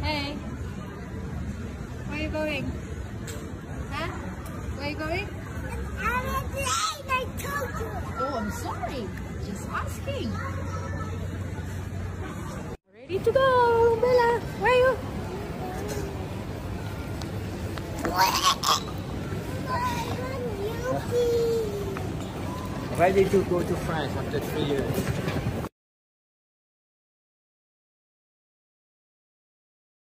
Hey, where are you going? Huh? Where are you going? I'm a plane, I told you. Oh, I'm sorry. Just asking. Ready to go, Bella. Where are you? Yuki. Ready to go to France after 3 years.